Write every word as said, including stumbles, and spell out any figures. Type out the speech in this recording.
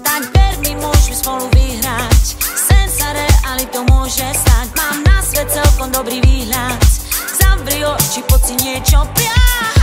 Tak ver mi, môžeme spolu vyhrať. Sen sa realitou môže stať. Mám na svet celkom dobrý výhľad. Zavri oči, poď si niečo prijať.